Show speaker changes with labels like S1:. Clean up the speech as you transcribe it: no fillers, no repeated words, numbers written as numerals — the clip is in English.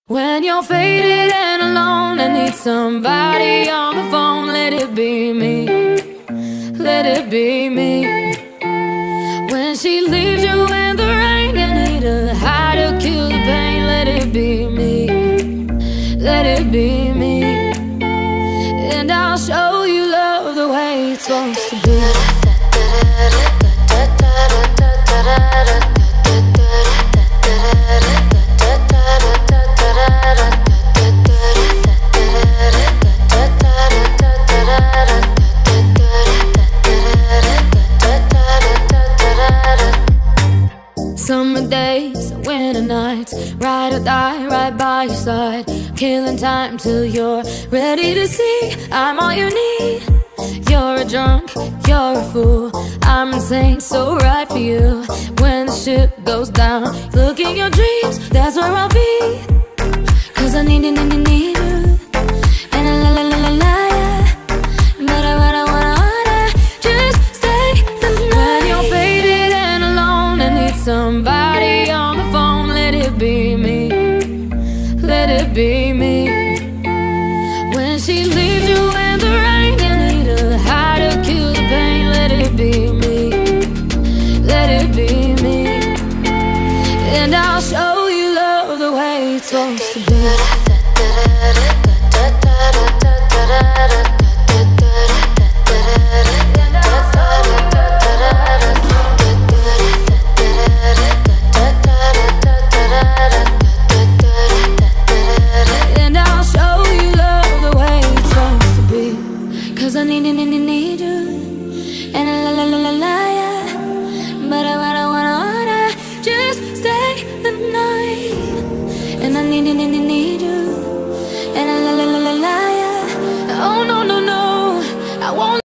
S1: When you're faded and alone and need somebody on the phone, let it be me, let it be me. When she leaves you in the rain, you need a high to kill the pain, let it be me, let it be me. And I'll show you love the way it's supposed to be. Summer days, winter nights, ride or die right by your side, killing time till you're ready to see I'm all you need. You're a drunk, you're a fool, I'm insane, so right for you. When the ship goes down, look in your dreams, that's where I'll be. Cause I need you, need you. And I la la la la la, yeah. But I wanna just stay the night. When you're faded and alone and need somebody on the phone, let it be me, let it be me. When she leaves you in the rain, you need a high to kill the pain, let it be me, let it be me. And I'll show you love the way it's supposed to be. Cause I need you. And I la la la la la, yeah. But I wanna just stay the night. And I need